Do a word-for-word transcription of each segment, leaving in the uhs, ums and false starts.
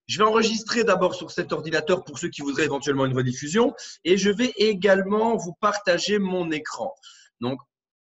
Je vais enregistrer d'abord sur cet ordinateur pour ceux qui voudraient éventuellement une rediffusion et je vais également vous partager mon écran. Donc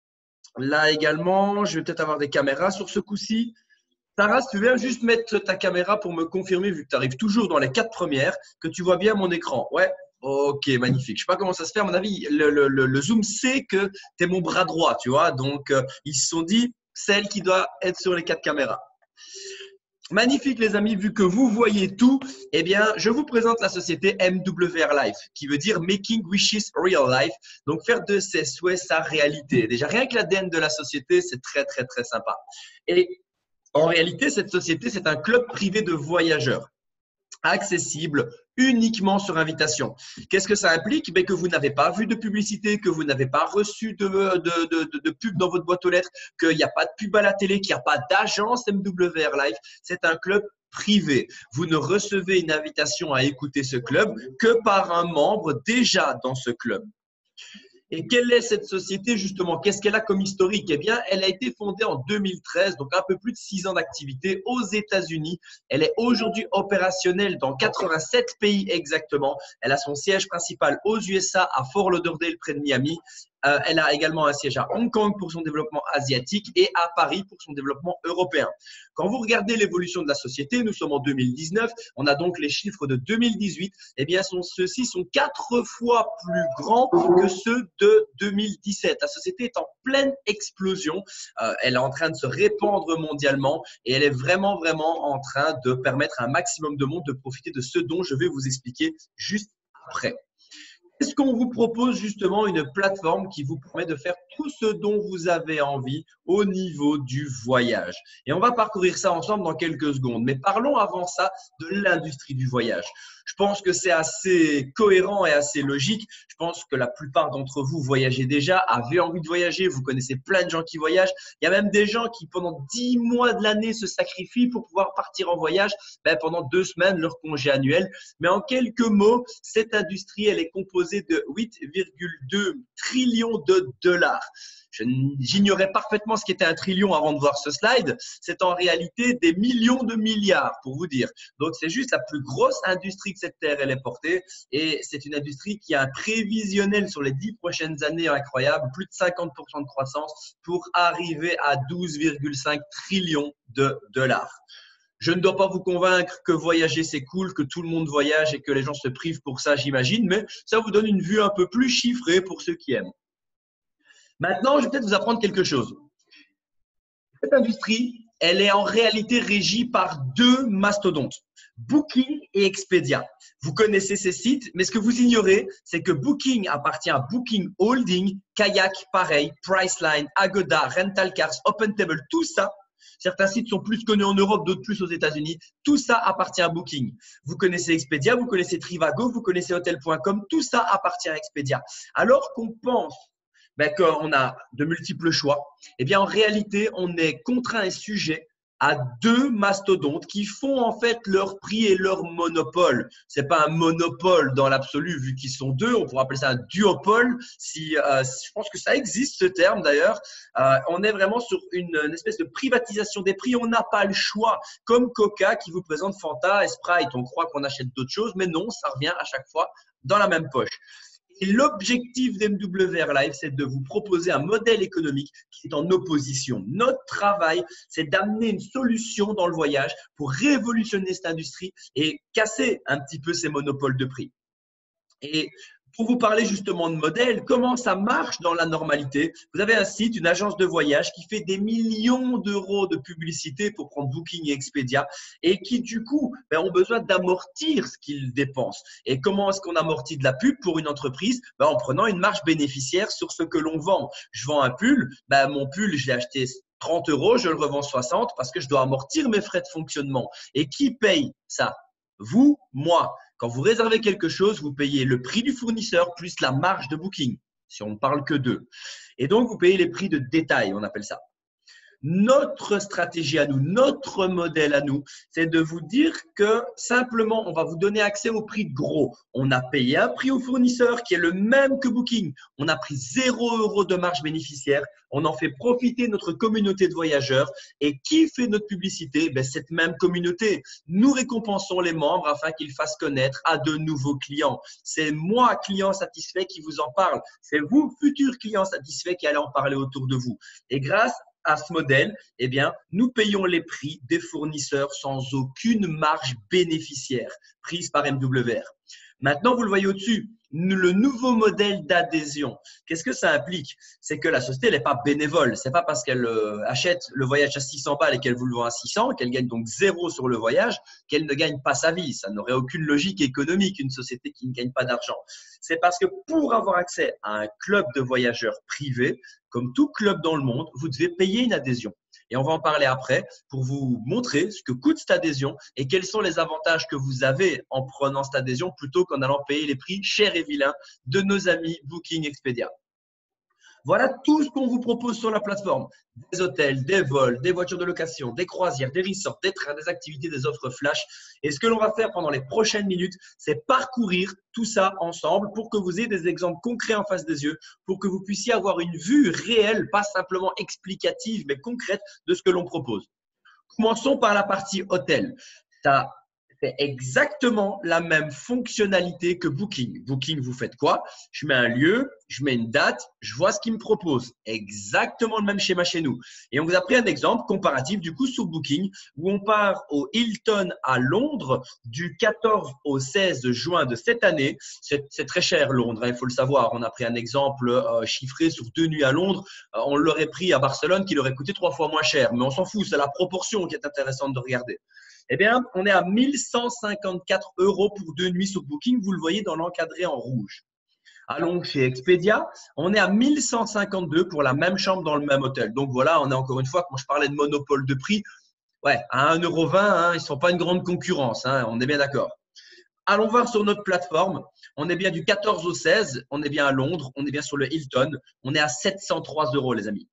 là également, je vais peut-être avoir des caméras sur ce coup-ci. Sarah, si tu viens juste mettre ta caméra pour me confirmer, vu que tu arrives toujours dans les quatre premières, que tu vois bien mon écran. Ouais, ok, magnifique. Je sais pas comment ça se fait. À mon avis, le, le, le, le Zoom sait que tu es mon bras droit, tu vois. Donc, euh, ils se sont dit, celle qui doit être sur les quatre caméras. Magnifique les amis, vu que vous voyez tout, eh bien, je vous présente la société M W R Life, qui veut dire Making Wishes Real Life, donc faire de ses souhaits sa réalité. Déjà, rien que l'A D N de la société, c'est très, très, très sympa. Et en réalité, cette société, c'est un club privé de voyageurs, accessible uniquement sur invitation. Qu'est-ce que ça implique? Ben, que vous n'avez pas vu de publicité, que vous n'avez pas reçu de, de, de, de, de pub dans votre boîte aux lettres, qu'il n'y a pas de pub à la télé, qu'il n'y a pas d'agence M W R Life. C'est un club privé. Vous ne recevez une invitation à écouter ce club que par un membre déjà dans ce club. Et quelle est cette société justement? Qu'est-ce qu'elle a comme historique? Eh bien, elle a été fondée en deux mille treize, donc un peu plus de six ans d'activité aux États-Unis. Elle est aujourd'hui opérationnelle dans quatre-vingt-sept pays exactement. Elle a son siège principal aux U S A à Fort Lauderdale près de Miami. Euh, elle a également un siège à Hong Kong pour son développement asiatique et à Paris pour son développement européen. Quand vous regardez l'évolution de la société, nous sommes en deux mille dix-neuf, on a donc les chiffres de deux mille dix-huit, eh bien ceux-ci sont quatre fois plus grands que ceux de deux mille dix-sept. La société est en pleine explosion, euh, elle est en train de se répandre mondialement et elle est vraiment, vraiment en train de permettre à un maximum de monde de profiter de ce dont je vais vous expliquer juste après. Est-ce qu'on vous propose justement une plateforme qui vous permet de faire tout ce dont vous avez envie au niveau du voyage? Et on va parcourir ça ensemble dans quelques secondes. Mais parlons avant ça de l'industrie du voyage. Je pense que c'est assez cohérent et assez logique. Je pense que la plupart d'entre vous voyagez déjà, avez envie de voyager, vous connaissez plein de gens qui voyagent. Il y a même des gens qui pendant dix mois de l'année se sacrifient pour pouvoir partir en voyage ben, pendant deux semaines, leur congé annuel. Mais en quelques mots, cette industrie, elle est composée de huit virgule deux trillions de dollars. J'ignorais parfaitement ce qu'était un trillion avant de voir ce slide. C'est en réalité des millions de milliards, pour vous dire. Donc, c'est juste la plus grosse industrie que cette terre elle est portée. Et c'est une industrie qui a un prévisionnel sur les dix prochaines années incroyable, plus de cinquante pour cent de croissance pour arriver à douze virgule cinq trillions de dollars. Je ne dois pas vous convaincre que voyager, c'est cool, que tout le monde voyage et que les gens se privent pour ça, j'imagine, mais ça vous donne une vue un peu plus chiffrée pour ceux qui aiment. Maintenant, je vais peut-être vous apprendre quelque chose. Cette industrie, elle est en réalité régie par deux mastodontes, Booking et Expedia. Vous connaissez ces sites, mais ce que vous ignorez, c'est que Booking appartient à Booking Holding, Kayak, pareil, Priceline, Agoda, Rental Cars, OpenTable, tout ça. Certains sites sont plus connus en Europe, d'autres plus aux États-Unis. Tout ça appartient à Booking. Vous connaissez Expedia, vous connaissez Trivago, vous connaissez Hotel point com. Tout ça appartient à Expedia. Alors qu'on pense ben, qu'on a de multiples choix, eh bien en réalité, on est contraint et sujet à deux mastodontes qui font en fait leur prix et leur monopole. C'est pas un monopole dans l'absolu vu qu'ils sont deux, on pourrait appeler ça un duopole. Si, euh, je pense que ça existe ce terme d'ailleurs. Euh, on est vraiment sur une, une espèce de privatisation des prix. On n'a pas le choix. Comme Coca qui vous présente Fanta et Sprite. On croit qu'on achète d'autres choses, mais non, ça revient à chaque fois dans la même poche. Et l'objectif d'M W R Life, c'est de vous proposer un modèle économique qui est en opposition. Notre travail, c'est d'amener une solution dans le voyage pour révolutionner cette industrie et casser un petit peu ces monopoles de prix. Et pour vous parler justement de modèle, comment ça marche dans la normalité? Vous avez un site, une agence de voyage qui fait des millions d'euros de publicité pour prendre Booking et Expedia et qui du coup ben, ont besoin d'amortir ce qu'ils dépensent. Et comment est-ce qu'on amortit de la pub pour une entreprise? Ben, en prenant une marge bénéficiaire sur ce que l'on vend. Je vends un pull, ben, mon pull, je l'ai acheté trente euros, je le revends soixante parce que je dois amortir mes frais de fonctionnement. Et qui paye ça? Vous, moi. Quand vous réservez quelque chose, vous payez le prix du fournisseur plus la marge de Booking, si on ne parle que d'eux. Et donc, vous payez les prix de détail, on appelle ça. Notre stratégie à nous, notre modèle à nous, c'est de vous dire que simplement, on va vous donner accès au prix de gros. On a payé un prix au fournisseur qui est le même que Booking. On a pris zéro euro de marge bénéficiaire. On en fait profiter notre communauté de voyageurs. Et qui fait notre publicité? Ben, cette même communauté. Nous récompensons les membres afin qu'ils fassent connaître à de nouveaux clients. C'est moi, client satisfait, qui vous en parle. C'est vous, futurs clients satisfaits, qui allez en parler autour de vous. Et grâce à ce modèle, eh bien, nous payons les prix des fournisseurs sans aucune marge bénéficiaire prise par M W R. Maintenant, vous le voyez au-dessus, le nouveau modèle d'adhésion. Qu'est-ce que ça implique? C'est que la société n'est pas bénévole. C'est pas parce qu'elle euh, achète le voyage à six cents balles et qu'elle vous le vend à six cents, qu'elle gagne donc zéro sur le voyage, qu'elle ne gagne pas sa vie. Ça n'aurait aucune logique économique, une société qui ne gagne pas d'argent. C'est parce que pour avoir accès à un club de voyageurs privé, comme tout club dans le monde, vous devez payer une adhésion. Et on va en parler après pour vous montrer ce que coûte cette adhésion et quels sont les avantages que vous avez en prenant cette adhésion plutôt qu'en allant payer les prix chers et vilains de nos amis Booking Expedia. Voilà tout ce qu'on vous propose sur la plateforme. Des hôtels, des vols, des voitures de location, des croisières, des resorts, des trains, des activités, des offres flash. Et ce que l'on va faire pendant les prochaines minutes, c'est parcourir tout ça ensemble pour que vous ayez des exemples concrets en face des yeux, pour que vous puissiez avoir une vue réelle, pas simplement explicative, mais concrète de ce que l'on propose. Commençons par la partie hôtel. Ça C'est exactement la même fonctionnalité que Booking. Booking, vous faites quoi? Je mets un lieu, je mets une date, je vois ce qu'il me propose. Exactement le même schéma chez nous. Et on vous a pris un exemple comparatif du coup sur Booking où on part au Hilton à Londres du quatorze au seize juin de cette année. C'est très cher Londres, hein, il faut le savoir. On a pris un exemple euh, chiffré sur deux nuits à Londres. Euh, on l'aurait pris à Barcelone qui l'aurait coûté trois fois moins cher. Mais on s'en fout, c'est la proportion qui est intéressante de regarder. Eh bien, on est à mille cent cinquante-quatre euros pour deux nuits sur Booking. Vous le voyez dans l'encadré en rouge. Allons chez Expedia, on est à mille cent cinquante-deux pour la même chambre dans le même hôtel. Donc voilà, on est encore une fois, quand je parlais de monopole de prix, ouais, à un euro vingt, hein, ils ne sont pas une grande concurrence, hein, on est bien d'accord. Allons voir sur notre plateforme, on est bien du quatorze au seize, on est bien à Londres, on est bien sur le Hilton, on est à sept cent trois euros les amis.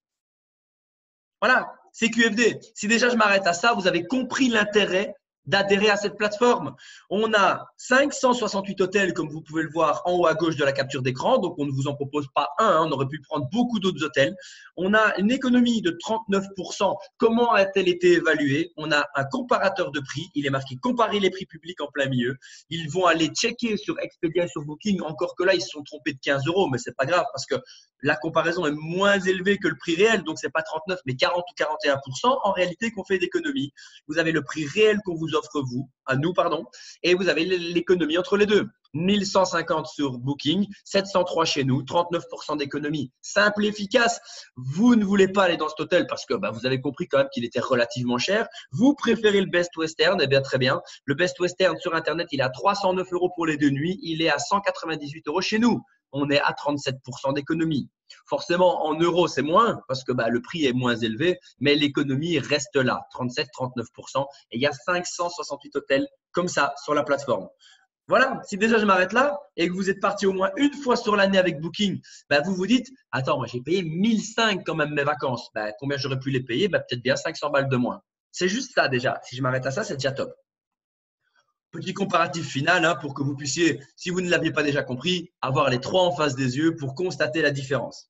Voilà, c'est Q F D. Si déjà je m'arrête à ça, vous avez compris l'intérêt d'adhérer à cette plateforme. On a cinq cent soixante-huit hôtels, comme vous pouvez le voir en haut à gauche de la capture d'écran. Donc, on ne vous en propose pas un. Hein, on aurait pu prendre beaucoup d'autres hôtels. On a une économie de trente-neuf pour cent. Comment a-t-elle été évaluée? On a un comparateur de prix. Il est marqué « Comparer les prix publics en plein milieu ». Ils vont aller checker sur Expedia et sur Booking. Encore que là, ils se sont trompés de quinze euros. Mais ce n'est pas grave parce que la comparaison est moins élevée que le prix réel. Donc, ce n'est pas trente-neuf, mais quarante ou quarante et un pour cent en réalité qu'on fait d'économie. Vous avez le prix réel qu'on vous offre vous, à nous, pardon, et vous avez l'économie entre les deux. mille cent cinquante sur Booking, sept cent trois chez nous, trente-neuf pour cent d'économie. Simple et efficace. Vous ne voulez pas aller dans cet hôtel parce que bah, vous avez compris quand même qu'il était relativement cher. Vous préférez le Best Western, eh bien très bien. Le Best Western sur Internet, il est à trois cent neuf euros pour les deux nuits. Il est à cent quatre-vingt-dix-huit euros chez nous. On est à trente-sept pour cent d'économie. Forcément, en euros, c'est moins parce que bah, le prix est moins élevé, mais l'économie reste là, trente-sept à trente-neuf pour cent. Et il y a cinq cent soixante-huit hôtels comme ça sur la plateforme. Voilà, si déjà je m'arrête là et que vous êtes parti au moins une fois sur l'année avec Booking, bah, vous vous dites, attends, moi j'ai payé mille cinq quand même mes vacances. Bah, combien j'aurais pu les payer? Bah, peut-être bien cinq cents balles de moins. C'est juste ça déjà. Si je m'arrête à ça, c'est déjà top. Petit comparatif final hein, pour que vous puissiez, si vous ne l'aviez pas déjà compris, avoir les trois en face des yeux pour constater la différence.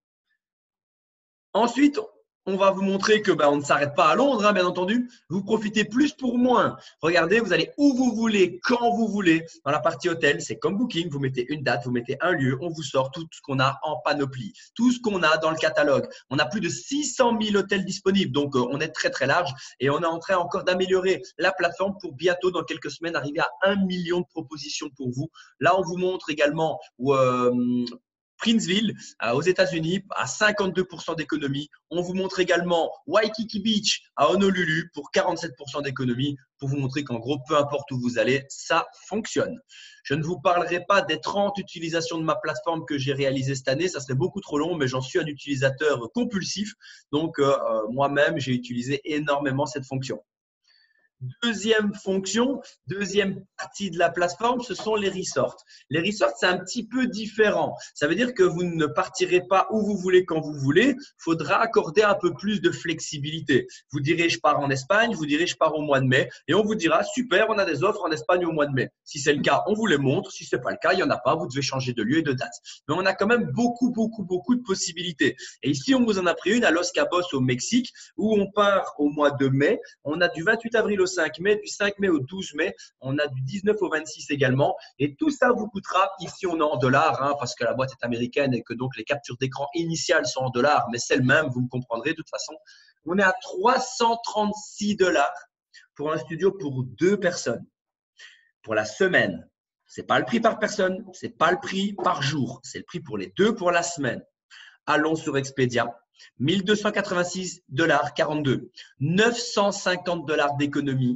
Ensuite, on va vous montrer que ben, on ne s'arrête pas à Londres, hein, bien entendu. Vous profitez plus pour moins. Regardez, vous allez où vous voulez, quand vous voulez. Dans la partie hôtel, c'est comme Booking. Vous mettez une date, vous mettez un lieu, on vous sort tout ce qu'on a en panoplie, tout ce qu'on a dans le catalogue. On a plus de six cent mille hôtels disponibles, donc euh, on est très très large et on est en train encore d'améliorer la plateforme pour bientôt, dans quelques semaines, arriver à un million de propositions pour vous. Là, on vous montre également où, euh, Princeville, aux États-Unis, à cinquante-deux pour cent d'économie. On vous montre également Waikiki Beach à Honolulu pour quarante-sept pour cent d'économie, pour vous montrer qu'en gros, peu importe où vous allez, ça fonctionne. Je ne vous parlerai pas des trente utilisations de ma plateforme que j'ai réalisées cette année. Ça serait beaucoup trop long, mais j'en suis un utilisateur compulsif. Donc, euh, moi-même, j'ai utilisé énormément cette fonction. Deuxième fonction, deuxième partie de la plateforme, ce sont les resorts. Les resorts, c'est un petit peu différent. Ça veut dire que vous ne partirez pas où vous voulez quand vous voulez. Il faudra accorder un peu plus de flexibilité. Vous direz, je pars en Espagne, vous direz, je pars au mois de mai. Et on vous dira, super, on a des offres en Espagne au mois de mai. Si c'est le cas, on vous les montre. Si ce n'est pas le cas, il n'y en a pas. Vous devez changer de lieu et de date. Mais on a quand même beaucoup, beaucoup, beaucoup de possibilités. Et ici, on vous en a pris une à Los Cabos au Mexique où on part au mois de mai. On a du vingt-huit avril au cinq mai, du cinq mai au douze mai, on a du dix-neuf au vingt-six également. Et tout ça vous coûtera, ici on est en dollars, hein, parce que la boîte est américaine et que donc les captures d'écran initiales sont en dollars, mais c'est le même, vous me comprendrez de toute façon. On est à trois cent trente-six dollars pour un studio pour deux personnes. Pour la semaine, ce n'est pas le prix par personne, ce n'est pas le prix par jour, c'est le prix pour les deux pour la semaine. Allons sur Expedia. mille deux cent quatre-vingt-six dollars quarante-deux, neuf cent cinquante dollars d'économie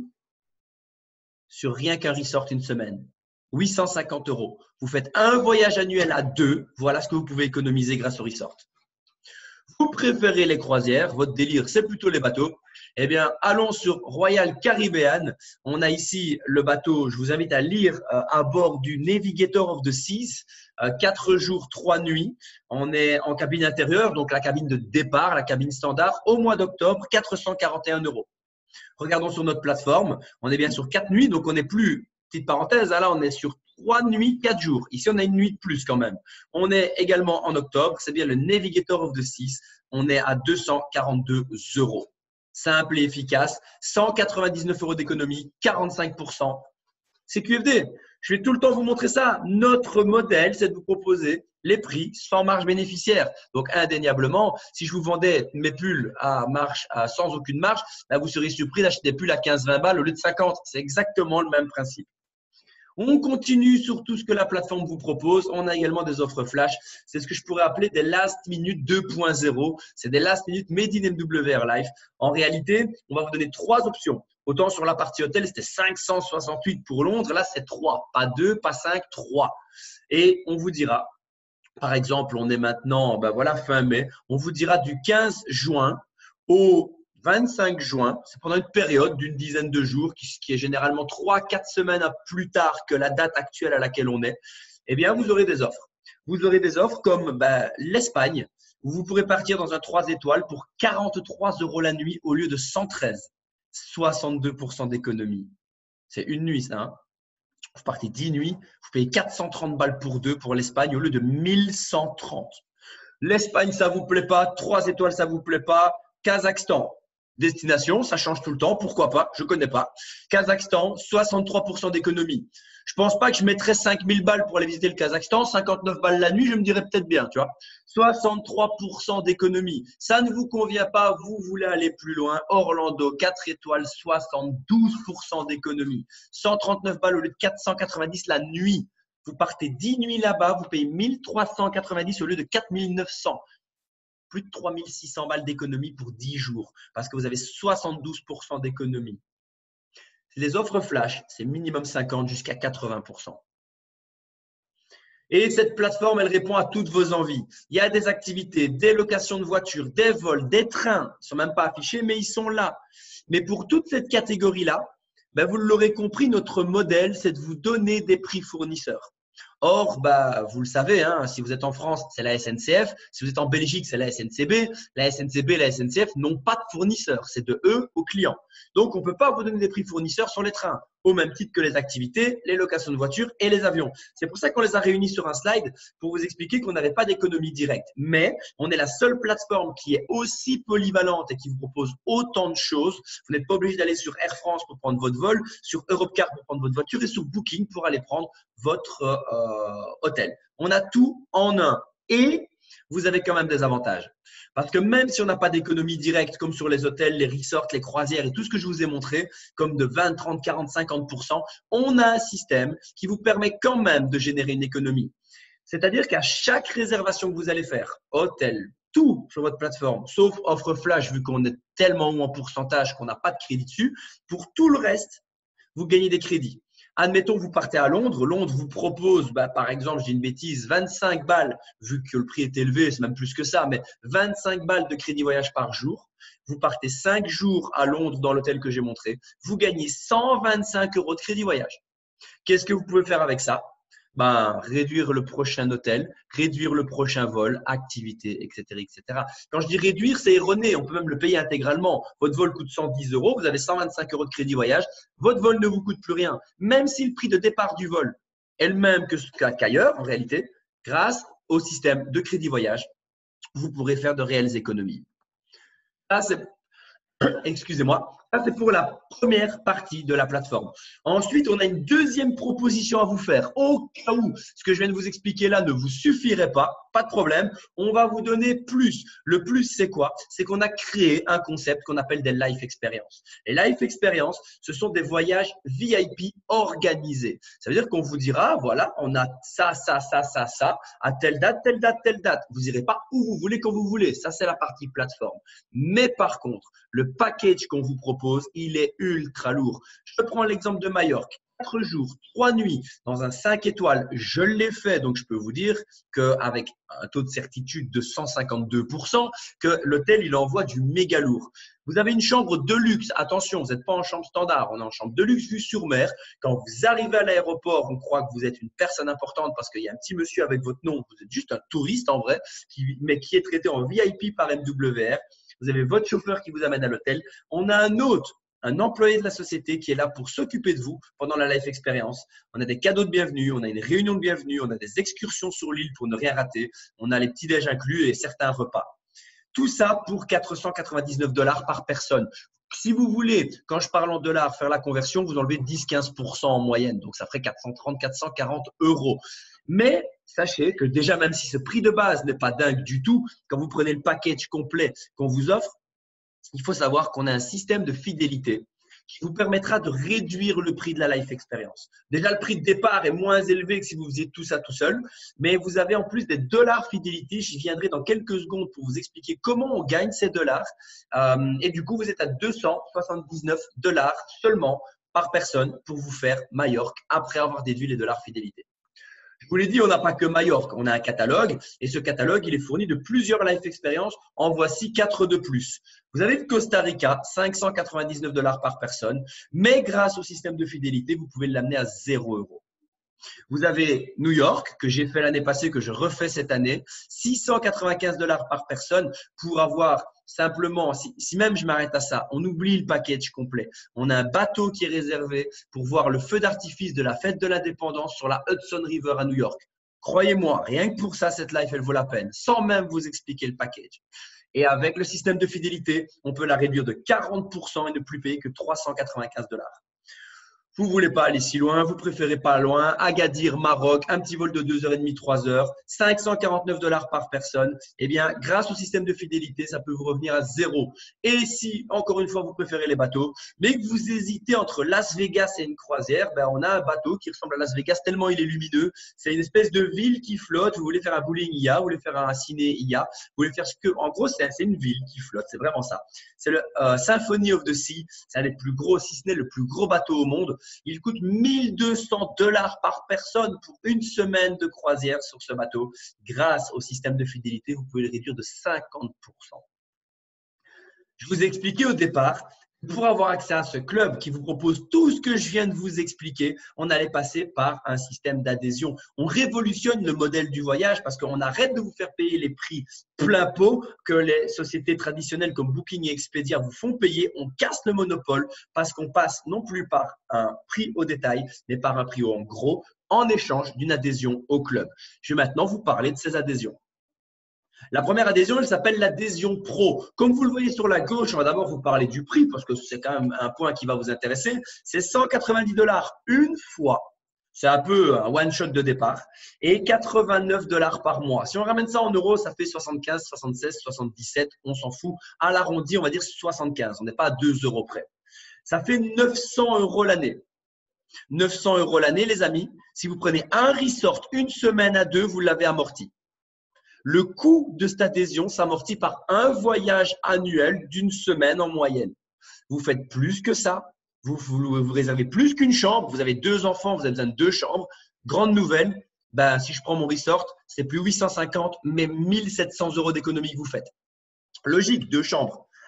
sur rien qu'un resort une semaine, huit cent cinquante euros. Vous faites un voyage annuel à deux, voilà ce que vous pouvez économiser grâce au resort. Vous préférez les croisières, votre délire c'est plutôt les bateaux. Eh bien, allons sur Royal Caribbean. On a ici le bateau, je vous invite à lire euh, à bord du Navigator of the Seas. Euh, quatre jours, trois nuits. On est en cabine intérieure, donc la cabine de départ, la cabine standard, au mois d'octobre, quatre cent quarante et un euros. Regardons sur notre plateforme. On est bien sur quatre nuits, donc on n'est plus, petite parenthèse, là on est sur trois nuits, quatre jours. Ici, on a une nuit de plus quand même. On est également en octobre, c'est bien le Navigator of the Seas. On est à deux cent quarante-deux euros. Simple et efficace, cent quatre-vingt-dix-neuf euros d'économie, quarante-cinq pour cent. C'est Q F D. Je vais tout le temps vous montrer ça. Notre modèle, c'est de vous proposer les prix sans marge bénéficiaire. Donc, indéniablement, si je vous vendais mes pulls à marge, à, sans aucune marge, là, vous seriez surpris d'acheter des pulls à quinze vingt balles au lieu de cinquante. C'est exactement le même principe. On continue sur tout ce que la plateforme vous propose. On a également des offres flash. C'est ce que je pourrais appeler des last minute deux point zéro. C'est des last minute made in M W R Life. En réalité, on va vous donner trois options. Autant sur la partie hôtel, c'était cinq cent soixante-huit pour Londres. Là, c'est trois. Pas deux, pas cinq, trois. Et on vous dira, par exemple, on est maintenant, ben voilà, fin mai. On vous dira du quinze juin au vingt-cinq juin, c'est pendant une période d'une dizaine de jours, qui, qui est généralement trois à quatre semaines plus tard que la date actuelle à laquelle on est, eh bien, vous aurez des offres. Vous aurez des offres comme ben, l'Espagne, où vous pourrez partir dans un trois étoiles pour quarante-trois euros la nuit au lieu de cent treize, soixante-deux pour cent d'économie. C'est une nuit, ça. Hein, vous partez dix nuits, vous payez quatre cent trente balles pour deux pour l'Espagne au lieu de mille cent trente. L'Espagne, ça ne vous plaît pas, trois étoiles, ça ne vous plaît pas. Kazakhstan. Destination, ça change tout le temps, pourquoi pas, je ne connais pas. Kazakhstan, soixante-trois pour cent d'économie. Je ne pense pas que je mettrais cinq mille balles pour aller visiter le Kazakhstan, cinquante-neuf balles la nuit, je me dirais peut-être bien, tu vois. soixante-trois pour cent d'économie. Ça ne vous convient pas, vous voulez aller plus loin. Orlando, quatre étoiles, soixante-douze pour cent d'économie. cent trente-neuf balles au lieu de quatre cent quatre-vingt-dix la nuit. Vous partez dix nuits là-bas, vous payez mille trois cent quatre-vingt-dix au lieu de quatre mille neuf cents. Plus de trois mille six cents balles d'économie pour dix jours parce que vous avez soixante-douze pour cent d'économie. Les offres flash, c'est minimum cinquante jusqu'à quatre-vingts pour cent. Et cette plateforme, elle répond à toutes vos envies. Il y a des activités, des locations de voitures, des vols, des trains. Ils ne sont même pas affichés, mais ils sont là. Mais pour toute cette catégorie-là, ben vous l'aurez compris, notre modèle, c'est de vous donner des prix fournisseurs. Or, bah, vous le savez, hein, si vous êtes en France, c'est la S N C F. Si vous êtes en Belgique, c'est la S N C B. La S N C B et la S N C F n'ont pas de fournisseurs. C'est de eux aux clients. Donc, on ne peut pas vous donner des prix fournisseurs sur les trains, au même titre que les activités, les locations de voitures et les avions. C'est pour ça qu'on les a réunis sur un slide pour vous expliquer qu'on n'avait pas d'économie directe. Mais on est la seule plateforme qui est aussi polyvalente et qui vous propose autant de choses. Vous n'êtes pas obligé d'aller sur Air France pour prendre votre vol, sur Europcar pour prendre votre voiture et sur Booking pour aller prendre votre euh, hôtel. On a tout en un et vous avez quand même des avantages. Parce que même si on n'a pas d'économie directe comme sur les hôtels, les resorts, les croisières et tout ce que je vous ai montré, comme de vingt, trente, quarante, cinquante pour cent, on a un système qui vous permet quand même de générer une économie. C'est-à-dire qu'à chaque réservation que vous allez faire, hôtel, tout sur votre plateforme, sauf offre flash vu qu'on est tellement haut en pourcentage qu'on n'a pas de crédit dessus, pour tout le reste, vous gagnez des crédits. Admettons, vous partez à Londres. Londres vous propose, bah, par exemple, je dis une bêtise, vingt-cinq balles, vu que le prix est élevé, c'est même plus que ça, mais vingt-cinq balles de crédit voyage par jour. Vous partez cinq jours à Londres dans l'hôtel que j'ai montré. Vous gagnez cent vingt-cinq euros de crédit voyage. Qu'est-ce que vous pouvez faire avec ça? Ben, réduire le prochain hôtel, réduire le prochain vol, activité, et cetera, et cetera. Quand je dis réduire, c'est erroné. On peut même le payer intégralement. Votre vol coûte cent dix euros, vous avez cent vingt-cinq euros de crédit voyage. Votre vol ne vous coûte plus rien. Même si le prix de départ du vol est le même qu'ailleurs, en réalité, grâce au système de crédit voyage, vous pourrez faire de réelles économies. Ça, c'est Excusez-moi, ça c'est pour la première partie de la plateforme. Ensuite, on a une deuxième proposition à vous faire. Au cas où ce que je viens de vous expliquer là ne vous suffirait pas, pas de problème, on va vous donner plus. Le plus, c'est quoi? C'est qu'on a créé un concept qu'on appelle des life experiences. Les life experiences, ce sont des voyages V I P organisés. Ça veut dire qu'on vous dira, voilà, on a ça, ça, ça, ça, ça, à telle date, telle date, telle date. Vous n'irez pas où vous voulez, quand vous voulez. Ça, c'est la partie plateforme. Mais par contre, le package qu'on vous propose, il est ultra lourd. Je prends l'exemple de Majorque. Quatre jours, trois nuits dans un cinq étoiles, je l'ai fait. Donc, je peux vous dire qu'avec un taux de certitude de cent cinquante-deux pour cent, que l'hôtel, il envoie du méga lourd. Vous avez une chambre de luxe. Attention, vous n'êtes pas en chambre standard. On est en chambre de luxe vue sur mer. Quand vous arrivez à l'aéroport, on croit que vous êtes une personne importante parce qu'il y a un petit monsieur avec votre nom. Vous êtes juste un touriste en vrai, qui, mais qui est traité en V I P par M W R. Vous avez votre chauffeur qui vous amène à l'hôtel. On a un autre, un employé de la société qui est là pour s'occuper de vous pendant la life experience. On a des cadeaux de bienvenue, on a une réunion de bienvenue, on a des excursions sur l'île pour ne rien rater. On a les petits déj inclus et certains repas. Tout ça pour quatre cent quatre-vingt-dix-neuf dollars par personne. Si vous voulez, quand je parle en dollars, faire la conversion, vous enlevez dix à quinze pour cent en moyenne. Donc, ça ferait quatre cent trente, quatre cent quarante euros. Mais sachez que déjà, même si ce prix de base n'est pas dingue du tout, quand vous prenez le package complet qu'on vous offre, il faut savoir qu'on a un système de fidélité qui vous permettra de réduire le prix de la life experience. Déjà, le prix de départ est moins élevé que si vous faisiez tout ça tout seul, mais vous avez en plus des dollars fidélité. J'y viendrai dans quelques secondes pour vous expliquer comment on gagne ces dollars. Euh, et du coup, vous êtes à deux cent soixante-dix-neuf dollars seulement par personne pour vous faire Majorque après avoir déduit les dollars fidélité. Je vous l'ai dit, on n'a pas que Majorque, on a un catalogue et ce catalogue, il est fourni de plusieurs life experiences. En voici quatre de plus. Vous avez le Costa Rica, cinq cent quatre-vingt-dix-neuf dollars par personne, mais grâce au système de fidélité, vous pouvez l'amener à zéro euros. Vous avez New York, que j'ai fait l'année passée, que je refais cette année, six cent quatre-vingt-quinze dollars par personne pour avoir simplement, si, si même je m'arrête à ça, on oublie le package complet. On a un bateau qui est réservé pour voir le feu d'artifice de la fête de l'indépendance sur la Hudson River à New York. Croyez-moi, rien que pour ça, cette life, elle vaut la peine, sans même vous expliquer le package. Et avec le système de fidélité, on peut la réduire de quarante pour cent et ne plus payer que trois cent quatre-vingt-quinze dollars. Vous ne voulez pas aller si loin, vous préférez pas loin, Agadir, Maroc, un petit vol de deux heures trente, trois heures, cinq cent quarante-neuf dollars par personne. Eh bien, grâce au système de fidélité, ça peut vous revenir à zéro. Et si, encore une fois, vous préférez les bateaux, mais que vous hésitez entre Las Vegas et une croisière, ben, on a un bateau qui ressemble à Las Vegas tellement il est lumineux. C'est une espèce de ville qui flotte. Vous voulez faire un bowling I A, vous voulez faire un ciné I A, vous voulez faire ce que… En gros, c'est une ville qui flotte, c'est vraiment ça. C'est le euh, Symphony of the Sea. C'est un des plus gros, si ce n'est le plus gros bateau au monde. Il coûte mille deux cents dollars par personne pour une semaine de croisière sur ce bateau. Grâce au système de fidélité, vous pouvez le réduire de cinquante pour cent. Je vous ai expliqué au départ, pour avoir accès à ce club qui vous propose tout ce que je viens de vous expliquer, on allait passer par un système d'adhésion. On révolutionne le modèle du voyage parce qu'on arrête de vous faire payer les prix plein pot que les sociétés traditionnelles comme Booking et Expedia vous font payer. On casse le monopole parce qu'on passe non plus par un prix au détail, mais par un prix en gros en échange d'une adhésion au club. Je vais maintenant vous parler de ces adhésions. La première adhésion, elle s'appelle l'adhésion pro. Comme vous le voyez sur la gauche, on va d'abord vous parler du prix parce que c'est quand même un point qui va vous intéresser. C'est cent quatre-vingt-dix dollars une fois. C'est un peu un one-shot de départ. Et quatre-vingt-neuf dollars par mois. Si on ramène ça en euros, ça fait soixante-quinze, soixante-seize, soixante-dix-sept. On s'en fout. À l'arrondi, on va dire soixante-quinze. On n'est pas à deux euros près. Ça fait neuf cents euros l'année. neuf cents euros l'année, les amis. Si vous prenez un resort une semaine à deux, vous l'avez amorti. Le coût de cette adhésion s'amortit par un voyage annuel d'une semaine en moyenne. Vous faites plus que ça. Vous, vous, vous réservez plus qu'une chambre. Vous avez deux enfants, vous avez besoin de deux chambres. Grande nouvelle, ben, si je prends mon resort, c'est plus huit cent cinquante, mais mille sept cents euros d'économie que vous faites. Logique, deux chambres.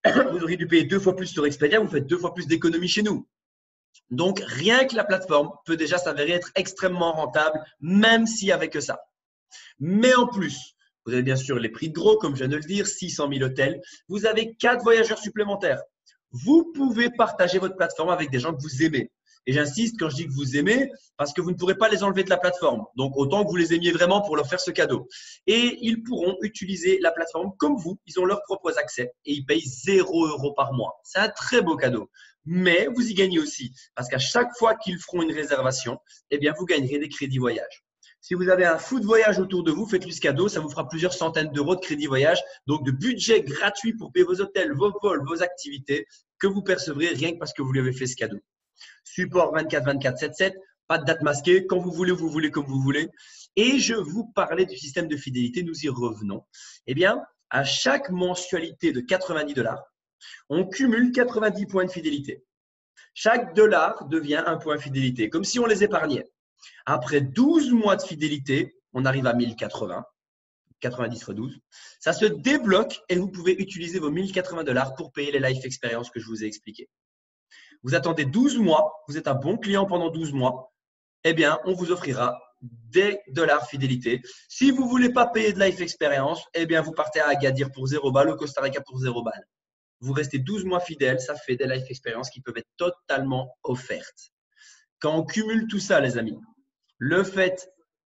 vous auriez dû payer deux fois plus sur Expedia, vous faites deux fois plus d'économies chez nous. Donc, rien que la plateforme peut déjà s'avérer être extrêmement rentable, même s'il n'y avait que ça. Mais en plus, vous avez bien sûr les prix de gros, comme je viens de le dire, six cent mille hôtels. Vous avez quatre voyageurs supplémentaires. Vous pouvez partager votre plateforme avec des gens que vous aimez. Et j'insiste quand je dis que vous aimez, parce que vous ne pourrez pas les enlever de la plateforme. Donc, autant que vous les aimiez vraiment pour leur faire ce cadeau. Et ils pourront utiliser la plateforme comme vous. Ils ont leurs propres accès et ils payent zéro euro par mois. C'est un très beau cadeau. Mais vous y gagnez aussi, parce qu'à chaque fois qu'ils feront une réservation, eh bien, vous gagnerez des crédits voyage. Si vous avez un food voyage autour de vous, faites-lui ce cadeau. Ça vous fera plusieurs centaines d'euros de crédit voyage. Donc, de budget gratuit pour payer vos hôtels, vos vols, vos activités que vous percevrez rien que parce que vous lui avez fait ce cadeau. Support vingt-quatre vingt-quatre sept sept, pas de date masquée, quand vous voulez, vous voulez, comme vous voulez. Et je vous parlais du système de fidélité, nous y revenons. Eh bien, à chaque mensualité de quatre-vingt-dix dollars, on cumule quatre-vingt-dix points de fidélité. Chaque dollar devient un point de fidélité, comme si on les épargnait. Après douze mois de fidélité, on arrive à mille quatre-vingts, quatre-vingt-dix fois douze. Ça se débloque et vous pouvez utiliser vos mille quatre-vingts dollars pour payer les life experiences que je vous ai expliquées. Vous attendez douze mois, vous êtes un bon client pendant douze mois, eh bien, on vous offrira des dollars fidélité. Si vous ne voulez pas payer de life experience, eh bien, vous partez à Agadir pour zéro balle, au Costa Rica pour zéro balle. Vous restez douze mois fidèles, ça fait des life experiences qui peuvent être totalement offertes. Quand on cumule tout ça, les amis, le fait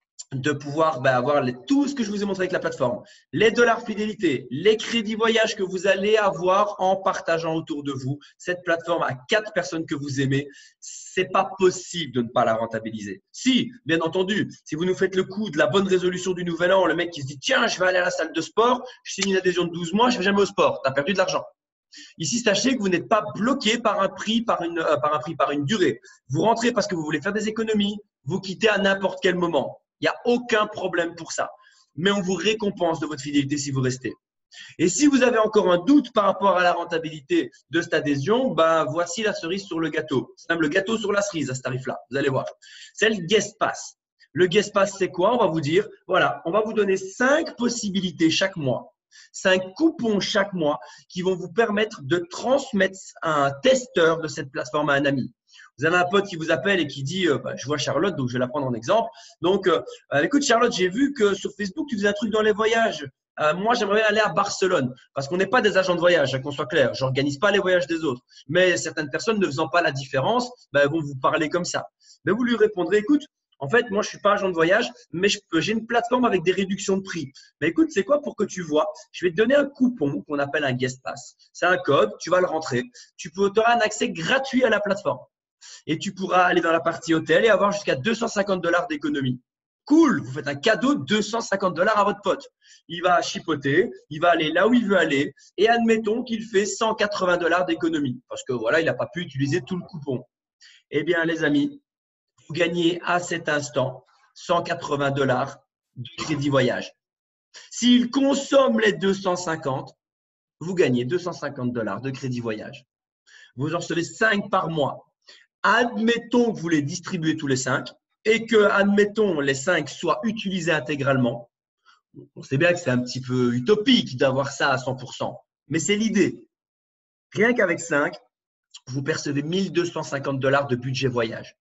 de pouvoir bah, avoir les, tout ce que je vous ai montré avec la plateforme, les dollars fidélité, les crédits voyage que vous allez avoir en partageant autour de vous cette plateforme à quatre personnes que vous aimez, c'est pas possible de ne pas la rentabiliser. Si, bien entendu, si vous nous faites le coup de la bonne résolution du nouvel an, le mec qui se dit tiens, je vais aller à la salle de sport, je signe une adhésion de douze mois, je ne vais jamais au sport, tu as perdu de l'argent. Ici, sachez que vous n'êtes pas bloqué par un prix, par une, euh, par un prix, par une durée. Vous rentrez parce que vous voulez faire des économies, vous quittez à n'importe quel moment. Il n'y a aucun problème pour ça. Mais on vous récompense de votre fidélité si vous restez. Et si vous avez encore un doute par rapport à la rentabilité de cette adhésion, ben voici la cerise sur le gâteau. C'est même le gâteau sur la cerise à ce tarif-là. Vous allez voir. C'est le Guest Pass. Le Guest Pass, c'est quoi? On va vous dire, voilà, on va vous donner cinq possibilités chaque mois. Cinq coupons chaque mois qui vont vous permettre de transmettre un testeur de cette plateforme à un ami. Vous avez un pote qui vous appelle et qui dit euh, bah, je vois Charlotte, donc je vais la prendre en exemple. Donc, euh, écoute Charlotte, j'ai vu que sur Facebook, tu faisais un truc dans les voyages. Euh, moi, j'aimerais aller à Barcelone parce qu'on n'est pas des agents de voyage, hein, qu'on soit clair. Je n'organise pas les voyages des autres. Mais certaines personnes ne faisant pas la différence, bah, vont vous parler comme ça. Mais vous lui répondrez, écoute, en fait, moi, je ne suis pas agent de voyage, mais j'ai une plateforme avec des réductions de prix. Mais écoute, c'est quoi pour que tu vois? Je vais te donner un coupon qu'on appelle un Guest Pass. C'est un code, tu vas le rentrer. Tu auras un accès gratuit à la plateforme. Et tu pourras aller dans la partie hôtel et avoir jusqu'à deux cent cinquante dollars d'économie. Cool, vous faites un cadeau de deux cent cinquante dollars à votre pote. Il va chipoter, il va aller là où il veut aller et admettons qu'il fait cent quatre-vingts dollars d'économie parce que voilà, il n'a pas pu utiliser tout le coupon. Eh bien, les amis, vous gagnez à cet instant cent quatre-vingts dollars de crédit voyage. S'il consomme les deux cent cinquante, vous gagnez deux cent cinquante dollars de crédit voyage. Vous en recevez cinq par mois. Admettons que vous les distribuez tous les cinq et que, admettons, les cinq soient utilisés intégralement. On sait bien que c'est un petit peu utopique d'avoir ça à cent pour cent, mais c'est l'idée. Rien qu'avec cinq, vous percevez mille deux cent cinquante dollars de budget voyage.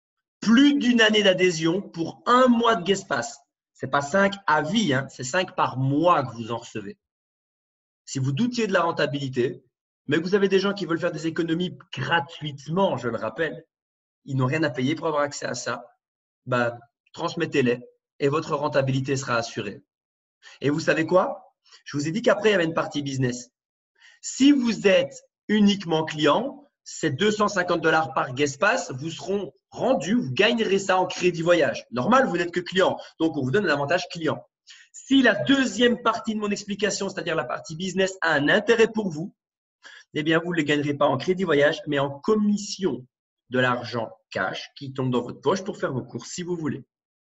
Plus d'une année d'adhésion pour un mois de Guest Pass. Ce n'est pas cinq à vie, hein, c'est cinq par mois que vous en recevez. Si vous doutiez de la rentabilité, mais que vous avez des gens qui veulent faire des économies gratuitement, je le rappelle, ils n'ont rien à payer pour avoir accès à ça, bah, transmettez-les et votre rentabilité sera assurée. Et vous savez quoi? Je vous ai dit qu'après, il y avait une partie business. Si vous êtes uniquement client, ces deux cent cinquante dollars par Guest Pass vous seront rendus, vous gagnerez ça en crédit voyage. Normal, vous n'êtes que client, donc on vous donne un avantage client. Si la deuxième partie de mon explication, c'est-à-dire la partie business, a un intérêt pour vous, eh bien, vous ne les gagnerez pas en crédit voyage, mais en commission de l'argent cash qui tombe dans votre poche pour faire vos courses si vous voulez.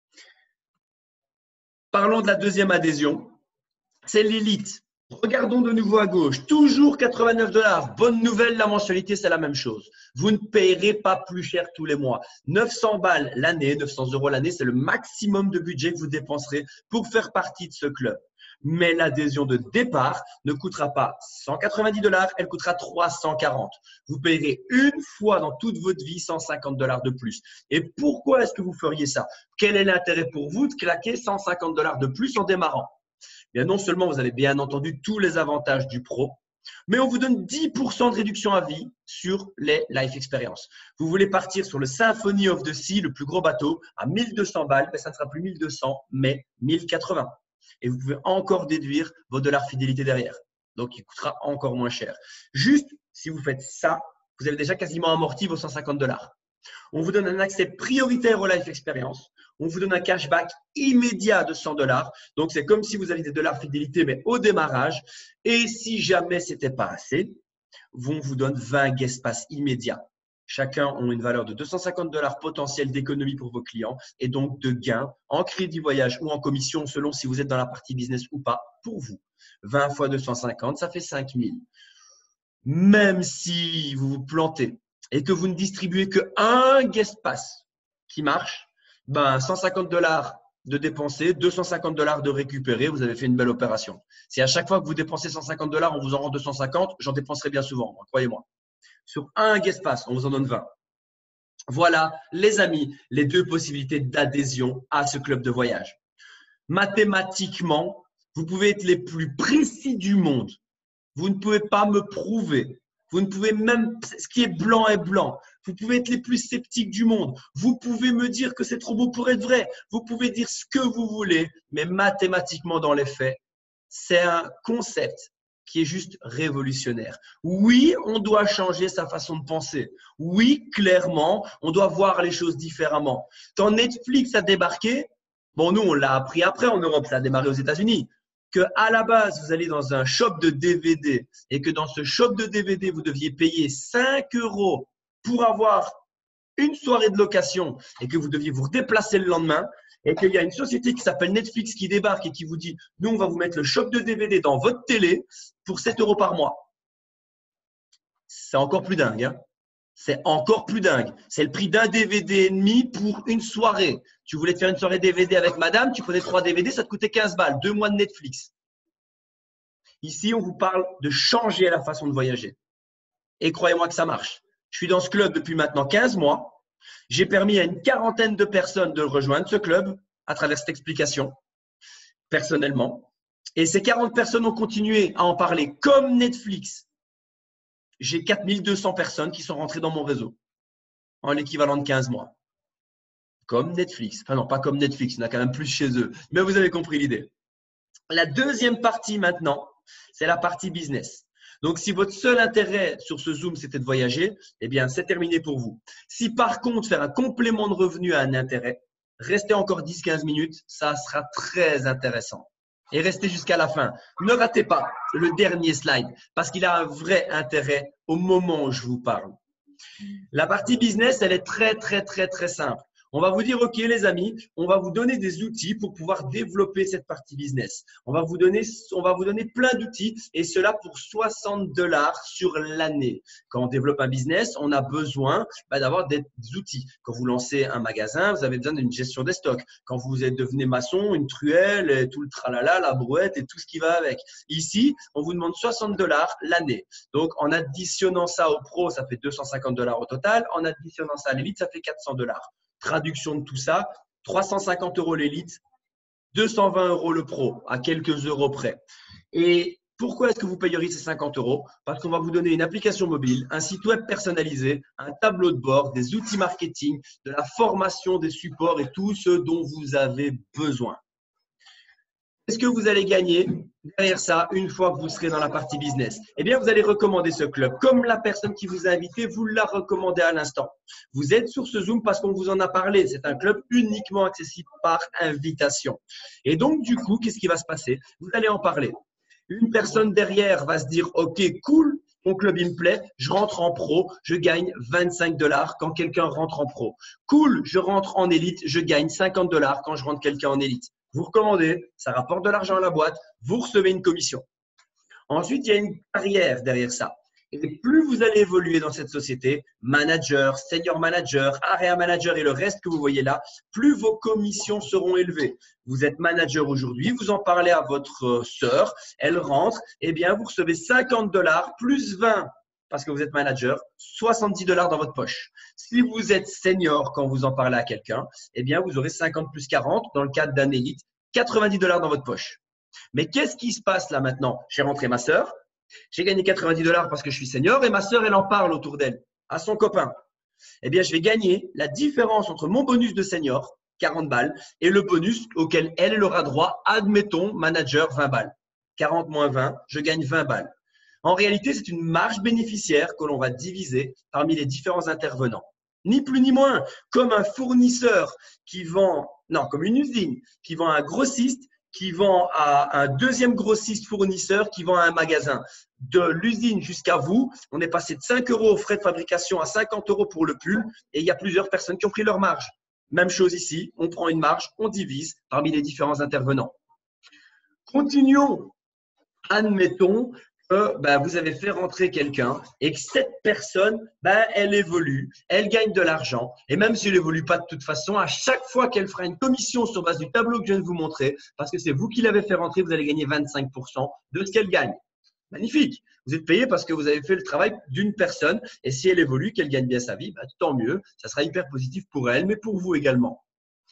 Parlons de la deuxième adhésion, c'est l'élite. Regardons de nouveau à gauche, toujours quatre-vingt-neuf dollars. Bonne nouvelle, la mensualité, c'est la même chose. Vous ne payerez pas plus cher tous les mois. neuf cents balles l'année, neuf cents euros l'année, c'est le maximum de budget que vous dépenserez pour faire partie de ce club. Mais l'adhésion de départ ne coûtera pas cent quatre-vingt-dix dollars, elle coûtera trois cent quarante. Vous payerez une fois dans toute votre vie cent cinquante dollars de plus. Et pourquoi est-ce que vous feriez ça? Quel est l'intérêt pour vous de claquer cent cinquante dollars de plus en démarrant? Bien, non seulement vous avez bien entendu tous les avantages du pro, mais on vous donne dix pour cent de réduction à vie sur les life experience. Vous voulez partir sur le Symphony of the Sea, le plus gros bateau, à mille deux cents balles, mais ça ne sera plus mille deux cents, mais mille quatre-vingts. Et vous pouvez encore déduire vos dollars fidélité derrière. Donc, il coûtera encore moins cher. Juste, si vous faites ça, vous avez déjà quasiment amorti vos cent cinquante dollars. On vous donne un accès prioritaire au life experience. On vous donne un cashback immédiat de cent dollars. Donc, c'est comme si vous aviez des dollars fidélité, mais au démarrage. Et si jamais ce n'était pas assez, on vous donne vingt guest pass immédiats. Chacun ont une valeur de deux cent cinquante dollars potentiel d'économie pour vos clients et donc de gains en crédit voyage ou en commission selon si vous êtes dans la partie business ou pas pour vous. vingt fois deux cent cinquante, ça fait cinq mille. Même si vous vous plantez et que vous ne distribuez qu'un guest pass qui marche, ben cent cinquante dollars de dépenser, deux cent cinquante dollars de récupérer, vous avez fait une belle opération. Si à chaque fois que vous dépensez cent cinquante dollars, on vous en rend deux cent cinquante, j'en dépenserai bien souvent, croyez-moi. Sur un guest pass, on vous en donne vingt. Voilà, les amis, les deux possibilités d'adhésion à ce club de voyage. Mathématiquement, vous pouvez être les plus précis du monde. Vous ne pouvez pas me prouver. Vous ne pouvez même, ce qui est blanc est blanc. Vous pouvez être les plus sceptiques du monde. Vous pouvez me dire que c'est trop beau pour être vrai. Vous pouvez dire ce que vous voulez, mais mathématiquement, dans les faits, c'est un concept qui est juste révolutionnaire. Oui, on doit changer sa façon de penser. Oui, clairement, on doit voir les choses différemment. Quand Netflix a débarqué, bon, nous, on l'a appris après en Europe, ça a démarré aux États-Unis, que à la base, vous allez dans un shop de D V D et que dans ce shop de D V D, vous deviez payer cinq euros pour avoir une soirée de location et que vous deviez vous déplacer le lendemain et qu'il y a une société qui s'appelle Netflix qui débarque et qui vous dit « Nous, on va vous mettre le shop de D V D dans votre télé pour sept euros par mois. » C'est encore plus dingue. Hein? C'est encore plus dingue. C'est le prix d'un D V D et demi pour une soirée. Tu voulais te faire une soirée D V D avec madame, tu prenais trois D V D, ça te coûtait quinze balles, deux mois de Netflix. Ici, on vous parle de changer la façon de voyager. Et croyez-moi que ça marche. Je suis dans ce club depuis maintenant quinze mois. J'ai permis à une quarantaine de personnes de rejoindre ce club à travers cette explication, personnellement. Et ces quarante personnes ont continué à en parler comme Netflix. J'ai quatre mille deux cents personnes qui sont rentrées dans mon réseau en l'équivalent de quinze mois. Comme Netflix. Enfin non, pas comme Netflix, il y en a quand même plus chez eux. Mais vous avez compris l'idée. La deuxième partie maintenant, c'est la partie business. Donc, si votre seul intérêt sur ce Zoom, c'était de voyager, eh bien, c'est terminé pour vous. Si par contre, faire un complément de revenu a un intérêt, restez encore dix à quinze minutes, ça sera très intéressant. Et restez jusqu'à la fin. Ne ratez pas le dernier slide parce qu'il a un vrai intérêt au moment où je vous parle. La partie business, elle est très, très, très, très simple. On va vous dire, OK, les amis, on va vous donner des outils pour pouvoir développer cette partie business. On va vous donner, on va vous donner plein d'outils et cela pour soixante dollars sur l'année. Quand on développe un business, on a besoin bah, d'avoir des outils. Quand vous lancez un magasin, vous avez besoin d'une gestion des stocks. Quand vous êtes devenu maçon, une truelle, et tout le tralala, la brouette et tout ce qui va avec. Ici, on vous demande soixante dollars l'année. Donc, en additionnant ça au pro, ça fait deux cent cinquante dollars au total. En additionnant ça à l'élite, ça fait quatre cents dollars. Traduction de tout ça, trois cent cinquante euros l'élite, deux cent vingt euros le pro, à quelques euros près. Et pourquoi est-ce que vous payeriez ces cinquante euros? Parce qu'on va vous donner une application mobile, un site web personnalisé, un tableau de bord, des outils marketing, de la formation, des supports et tout ce dont vous avez besoin. Qu'est-ce que vous allez gagner derrière ça une fois que vous serez dans la partie business? Eh bien, vous allez recommander ce club. Comme la personne qui vous a invité, vous l'a recommandé à l'instant. Vous êtes sur ce Zoom parce qu'on vous en a parlé. C'est un club uniquement accessible par invitation. Et donc, du coup, qu'est-ce qui va se passer? Vous allez en parler. Une personne derrière va se dire « Ok, cool, mon club, il me plaît. Je rentre en pro, je gagne vingt-cinq dollars quand quelqu'un rentre en pro. Cool, je rentre en élite, je gagne cinquante dollars quand je rentre quelqu'un en élite. » Vous recommandez, ça rapporte de l'argent à la boîte, vous recevez une commission. Ensuite, il y a une carrière derrière ça. Et plus vous allez évoluer dans cette société, manager, senior manager, area manager et le reste que vous voyez là, plus vos commissions seront élevées. Vous êtes manager aujourd'hui, vous en parlez à votre sœur, elle rentre, eh bien vous recevez cinquante dollars plus vingt parce que vous êtes manager, soixante-dix dollars dans votre poche. Si vous êtes senior quand vous en parlez à quelqu'un, eh bien vous aurez cinquante plus quarante dans le cadre d'un élite, quatre-vingt-dix dollars dans votre poche. Mais qu'est-ce qui se passe là maintenant? J'ai rentré ma sœur. J'ai gagné quatre-vingt-dix dollars parce que je suis senior et ma sœur, elle en parle autour d'elle, à son copain. Eh bien, je vais gagner la différence entre mon bonus de senior, quarante balles, et le bonus auquel elle, elle aura droit, admettons, manager, vingt balles. quarante moins vingt, je gagne vingt balles. En réalité, c'est une marge bénéficiaire que l'on va diviser parmi les différents intervenants. Ni plus ni moins, comme un fournisseur qui vend, non, comme une usine qui vend à un grossiste, qui vend à un deuxième grossiste fournisseur qui vend à un magasin. De l'usine jusqu'à vous, on est passé de cinq euros aux frais de fabrication à cinquante euros pour le pull et il y a plusieurs personnes qui ont pris leur marge. Même chose ici, on prend une marge, on divise parmi les différents intervenants. Continuons. Admettons que ben, vous avez fait rentrer quelqu'un et que cette personne, ben, elle évolue, elle gagne de l'argent. Et même si elle n'évolue pas de toute façon, à chaque fois qu'elle fera une commission sur base du tableau que je viens de vous montrer, parce que c'est vous qui l'avez fait rentrer, vous allez gagner vingt-cinq pour cent de ce qu'elle gagne. Magnifique. Vous êtes payé parce que vous avez fait le travail d'une personne. Et si elle évolue, qu'elle gagne bien sa vie, ben, tant mieux. Ça sera hyper positif pour elle, mais pour vous également.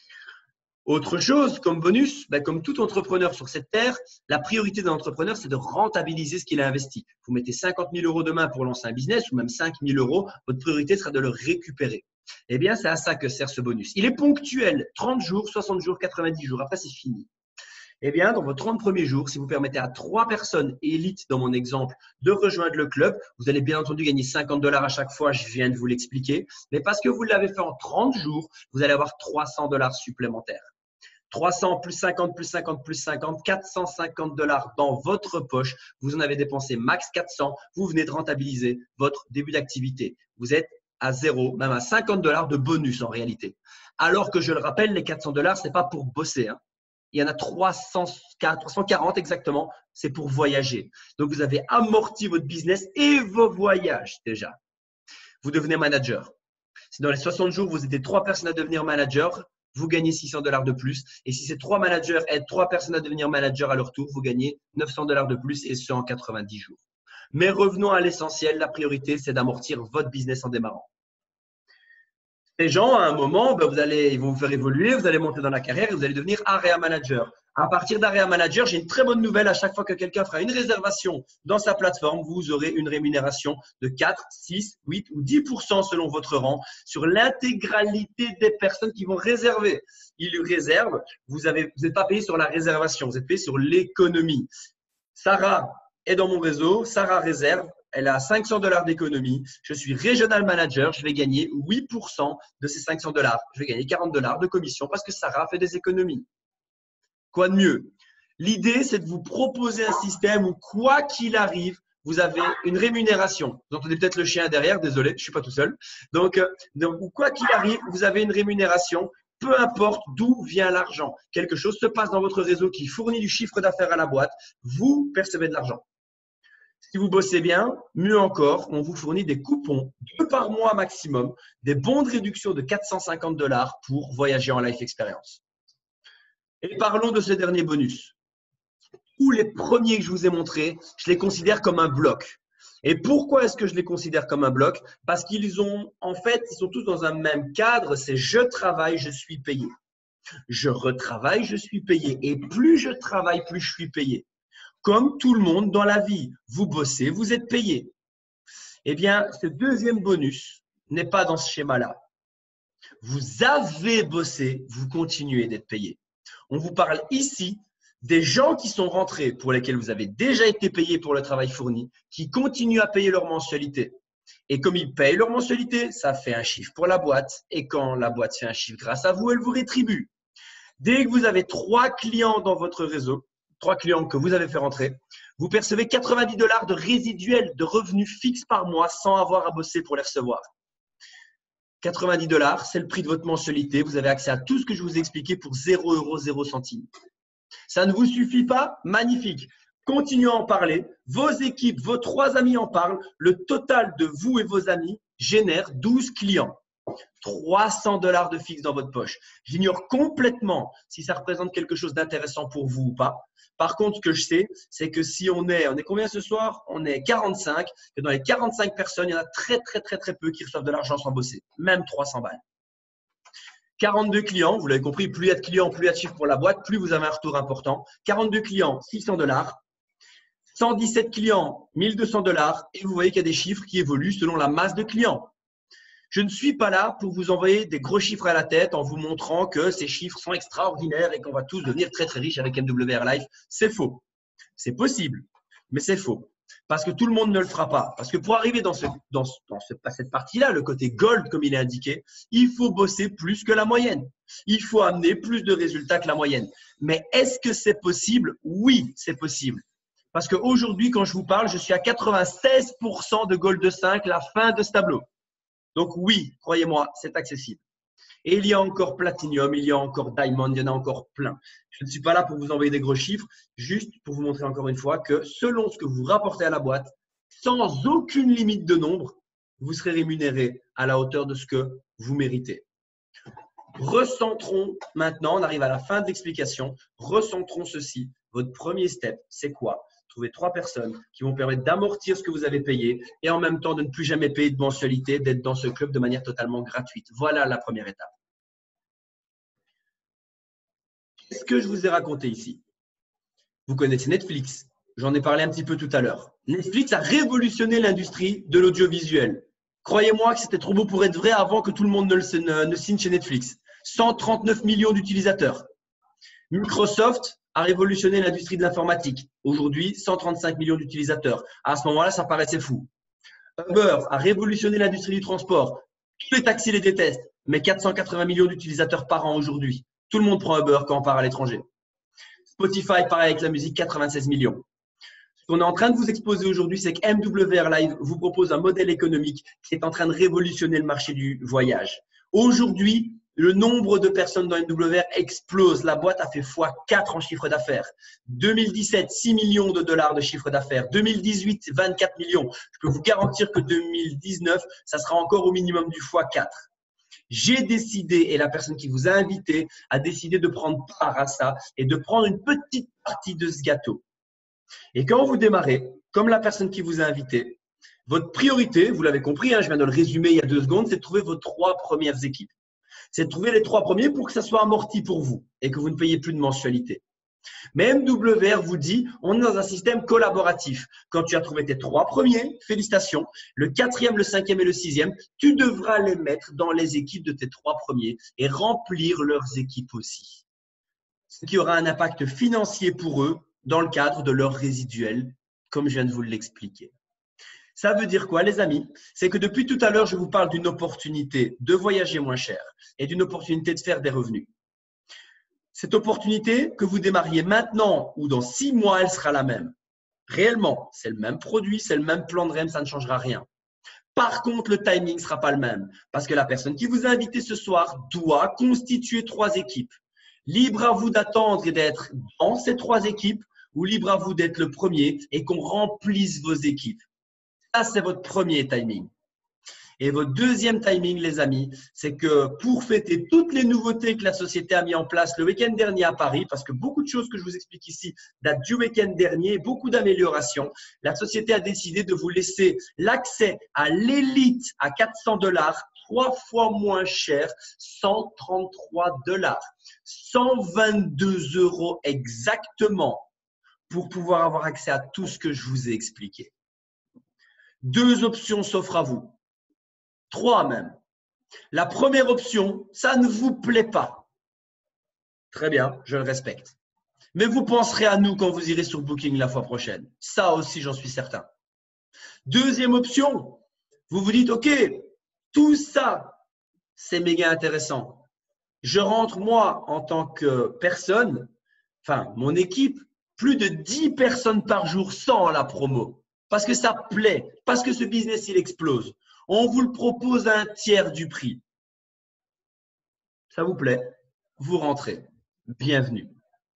Autre chose, comme bonus, ben comme tout entrepreneur sur cette terre, la priorité d'un entrepreneur, c'est de rentabiliser ce qu'il a investi. Vous mettez cinquante mille euros demain pour lancer un business ou même cinq mille euros, votre priorité sera de le récupérer. Eh bien, c'est à ça que sert ce bonus. Il est ponctuel, trente jours, soixante jours, quatre-vingt-dix jours. Après, c'est fini. Eh bien, dans vos trente premiers jours, si vous permettez à trois personnes élites, dans mon exemple, de rejoindre le club, vous allez bien entendu gagner cinquante dollars à chaque fois, je viens de vous l'expliquer. Mais parce que vous l'avez fait en trente jours, vous allez avoir trois cents dollars supplémentaires. trois cents plus cinquante plus cinquante plus cinquante, quatre cent cinquante dollars dans votre poche. Vous en avez dépensé max quatre cents. Vous venez de rentabiliser votre début d'activité. Vous êtes à zéro, même à cinquante dollars de bonus en réalité. Alors que je le rappelle, les quatre cents dollars, ce n'est pas pour bosser, hein. Il y en a trois cents, trois cent quarante exactement, c'est pour voyager. Donc, vous avez amorti votre business et vos voyages déjà. Vous devenez manager. Si dans les soixante jours, vous aidez trois personnes à devenir manager, vous gagnez six cents dollars de plus. Et si ces trois managers aident trois personnes à devenir manager à leur tour, vous gagnez neuf cents dollars de plus et ce en quatre-vingt-dix jours. Mais revenons à l'essentiel. La priorité, c'est d'amortir votre business en démarrant. Les gens, à un moment, ben vous allez, ils vont vous faire évoluer, vous allez monter dans la carrière et vous allez devenir area manager. À partir d'area manager, j'ai une très bonne nouvelle. À chaque fois que quelqu'un fera une réservation dans sa plateforme, vous aurez une rémunération de quatre, six, huit ou dix pour cent selon votre rang sur l'intégralité des personnes qui vont réserver. Ils réservent, vous avez, vous n'êtes pas payé sur la réservation, vous êtes payé sur l'économie. Sarah est dans mon réseau, Sarah réserve. Elle a cinq cents dollars d'économie. Je suis régional manager. Je vais gagner huit pour cent de ces cinq cents dollars. Je vais gagner quarante dollars de commission parce que Sarah fait des économies. Quoi de mieux? L'idée, c'est de vous proposer un système où, quoi qu'il arrive, vous avez une rémunération. Vous entendez peut-être le chien derrière. Désolé, je ne suis pas tout seul. Donc, donc quoi qu'il arrive, vous avez une rémunération. Peu importe d'où vient l'argent. Quelque chose se passe dans votre réseau qui fournit du chiffre d'affaires à la boîte. Vous percevez de l'argent. Si vous bossez bien, mieux encore, on vous fournit des coupons, deux par mois maximum, des bons de réduction de quatre cent cinquante dollars pour voyager en life experience. Et parlons de ce dernier bonus. Tous les premiers que je vous ai montrés, je les considère comme un bloc. Et pourquoi est-ce que je les considère comme un bloc? Parce qu'ils ont, en fait, ils sont tous dans un même cadre, c'est je travaille, je suis payé. Je retravaille, je suis payé. Et plus je travaille, plus je suis payé. Comme tout le monde dans la vie, vous bossez, vous êtes payé. Eh bien, ce deuxième bonus n'est pas dans ce schéma-là. Vous avez bossé, vous continuez d'être payé. On vous parle ici des gens qui sont rentrés, pour lesquels vous avez déjà été payé pour le travail fourni, qui continuent à payer leur mensualité. Et comme ils payent leur mensualité, ça fait un chiffre pour la boîte. Et quand la boîte fait un chiffre grâce à vous, elle vous rétribue. Dès que vous avez trois clients dans votre réseau, trois clients que vous avez fait rentrer, vous percevez quatre-vingt-dix dollars de résiduel de revenus fixes par mois sans avoir à bosser pour les recevoir. quatre-vingt-dix dollars, c'est le prix de votre mensualité. Vous avez accès à tout ce que je vous ai expliqué pour zéro euros, zéro centime. Ça ne vous suffit pas? Magnifique. Continuez à en parler. Vos équipes, vos trois amis en parlent. Le total de vous et vos amis génère douze clients. trois cents dollars de fixe dans votre poche. J'ignore complètement si ça représente quelque chose d'intéressant pour vous ou pas. Par contre, ce que je sais, c'est que si on est, on est combien ce soir? On est quarante-cinq. Que dans les quarante-cinq personnes, il y en a très, très, très, très peu qui reçoivent de l'argent sans bosser. Même trois cents balles. quarante-deux clients, vous l'avez compris, plus il y a de clients, plus il y a de chiffres pour la boîte, plus vous avez un retour important. quarante-deux clients, six cents dollars. cent dix-sept clients, mille deux cents dollars. Et vous voyez qu'il y a des chiffres qui évoluent selon la masse de clients. Je ne suis pas là pour vous envoyer des gros chiffres à la tête en vous montrant que ces chiffres sont extraordinaires et qu'on va tous devenir très, très riches avec M W R Life. C'est faux. C'est possible, mais c'est faux. Parce que tout le monde ne le fera pas. Parce que pour arriver dans, ce, dans, ce, dans ce, cette partie-là, le côté gold, comme il est indiqué, il faut bosser plus que la moyenne. Il faut amener plus de résultats que la moyenne. Mais est-ce que c'est possible? Oui, c'est possible. Parce qu'aujourd'hui, quand je vous parle, je suis à quatre-vingt-seize pour cent de gold cinq, la fin de ce tableau. Donc oui, croyez-moi, c'est accessible. Et il y a encore Platinum, il y a encore Diamond, il y en a encore plein. Je ne suis pas là pour vous envoyer des gros chiffres, juste pour vous montrer encore une fois que selon ce que vous rapportez à la boîte, sans aucune limite de nombre, vous serez rémunéré à la hauteur de ce que vous méritez. Recentrons maintenant, on arrive à la fin de l'explication, recentrons ceci. Votre premier step, c'est quoi? Trouver trois personnes qui vont permettre d'amortir ce que vous avez payé et en même temps de ne plus jamais payer de mensualité, d'être dans ce club de manière totalement gratuite. Voilà la première étape. Qu'est-ce que je vous ai raconté ici? Vous connaissez Netflix. J'en ai parlé un petit peu tout à l'heure. Netflix a révolutionné l'industrie de l'audiovisuel. Croyez-moi que c'était trop beau pour être vrai avant que tout le monde ne, le, ne, ne signe chez Netflix. cent trente-neuf millions d'utilisateurs. Microsoft a révolutionné l'industrie de l'informatique. Aujourd'hui, cent trente-cinq millions d'utilisateurs. À ce moment-là, ça paraissait fou. Uber a révolutionné l'industrie du transport. Tous les taxis les détestent, mais quatre cent quatre-vingts millions d'utilisateurs par an aujourd'hui. Tout le monde prend Uber quand on part à l'étranger. Spotify, pareil avec la musique, quatre-vingt-seize millions. Ce qu'on est en train de vous exposer aujourd'hui, c'est que M W R Live vous propose un modèle économique qui est en train de révolutionner le marché du voyage. Aujourd'hui, le nombre de personnes dans M W R explose. La boîte a fait fois quatre en chiffre d'affaires. deux mille dix-sept, six millions de dollars de chiffre d'affaires. deux mille dix-huit, vingt-quatre millions. Je peux vous garantir que deux mille dix-neuf, ça sera encore au minimum du fois quatre. J'ai décidé, et la personne qui vous a invité a décidé de prendre part à ça et de prendre une petite partie de ce gâteau. Et quand vous démarrez, comme la personne qui vous a invité, votre priorité, vous l'avez compris, hein, je viens de le résumer il y a deux secondes, c'est de trouver vos trois premières équipes. C'est de trouver les trois premiers pour que ça soit amorti pour vous et que vous ne payiez plus de mensualité. Mais M W R vous dit, on est dans un système collaboratif. Quand tu as trouvé tes trois premiers, félicitations. Le quatrième, le cinquième et le sixième, tu devras les mettre dans les équipes de tes trois premiers et remplir leurs équipes aussi. Ce qui aura un impact financier pour eux dans le cadre de leur résiduel, comme je viens de vous l'expliquer. Ça veut dire quoi, les amis? C'est que depuis tout à l'heure, je vous parle d'une opportunité de voyager moins cher et d'une opportunité de faire des revenus. Cette opportunité, que vous démarriez maintenant ou dans six mois, elle sera la même. Réellement, c'est le même produit, c'est le même plan de R E M, ça ne changera rien. Par contre, le timing ne sera pas le même parce que la personne qui vous a invité ce soir doit constituer trois équipes. Libre à vous d'attendre et d'être dans ces trois équipes ou libre à vous d'être le premier et qu'on remplisse vos équipes. Ça, c'est votre premier timing. Et votre deuxième timing, les amis, c'est que pour fêter toutes les nouveautés que la société a mis en place le week-end dernier à Paris, parce que beaucoup de choses que je vous explique ici datent du week-end dernier, beaucoup d'améliorations, la société a décidé de vous laisser l'accès à l'élite à quatre cents dollars, trois fois moins cher, cent trente-trois dollars, cent vingt-deux euros exactement pour pouvoir avoir accès à tout ce que je vous ai expliqué. Deux options s'offrent à vous. Trois même. La première option, ça ne vous plaît pas. Très bien, je le respecte. Mais vous penserez à nous quand vous irez sur Booking la fois prochaine. Ça aussi, j'en suis certain. Deuxième option, vous vous dites, OK, tout ça, c'est méga intéressant. Je rentre, moi, en tant que personne, enfin, mon équipe, plus de dix personnes par jour sans la promo. Parce que ça plaît, parce que ce business, il explose. On vous le propose à un tiers du prix. Ça vous plaît? Vous rentrez. Bienvenue.